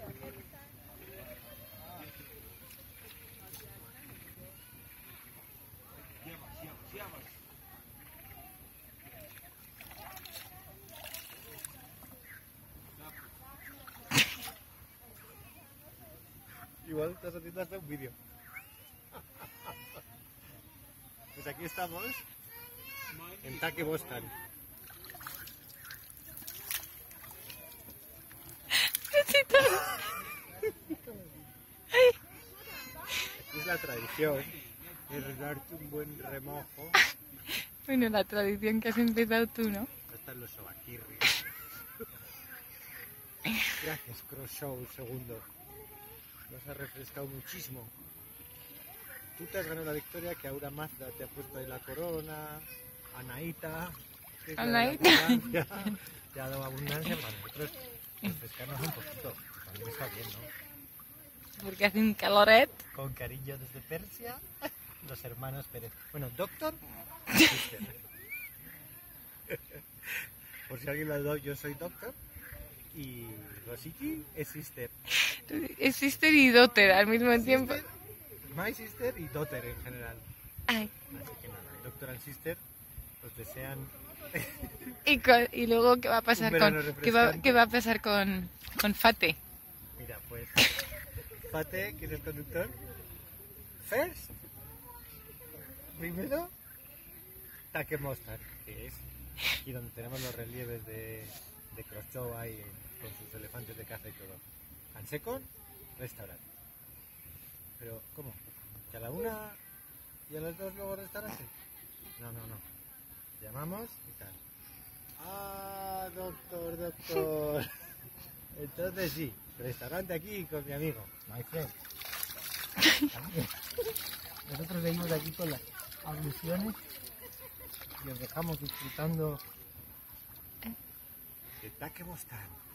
Igual estás haciendo hasta un vídeo. Pues aquí estamos en Take Bostan. Es la tradición es darte un buen remojo. Bueno, la tradición que has empezado tú, ¿no? Están los sobaquirris. Gracias, Cross Show segundo. Nos ha refrescado muchísimo. Tú te has ganado la victoria, que Aura Mazda te ha puesto ahí la corona, Anaíta, que es la de la Anaíta. abundancia, te ha dado abundancia para nosotros refrescarnos un poquito. También está bien, ¿no? Porque hace un caloret. Con cariño desde Persia, los hermanos Pérez. Bueno, doctor, sister. Por si alguien lo ha dado, yo soy doctor y Rosiki es sister. Es sister y daughter al mismo tiempo. My sister y daughter en general. Ay. Así que nada, el doctor and sister os desean Y luego, ¿qué va a pasar un verano con refrescante. qué va a pasar con Fate? Mira, pues Fate, que es el conductor. First, primero, Take Bostan, que es aquí donde tenemos los relieves de Khrushchev ahí con sus elefantes de caza y todo. And second, restaurante. Pero, ¿cómo? ¿Que a la 1 y a las 2 luego restaurante? No. Llamamos y tal. Ah, doctor. Entonces sí, restaurante aquí con mi amigo, my friend. Nosotros seguimos aquí con las abluciones y os dejamos disfrutando de Take Bostan.